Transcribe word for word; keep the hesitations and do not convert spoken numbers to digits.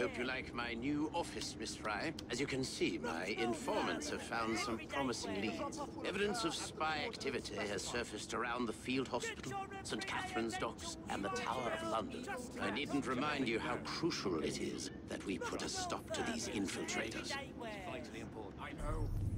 hope you like my new office, Miss Frye. As you can see, my informants have found some promising leads. Evidence of spy activity has surfaced around the field hospital, Saint Catherine's Docks, and the Tower of London. I needn't remind you how crucial it is that we put a stop to these infiltrators. Vitally important. I know.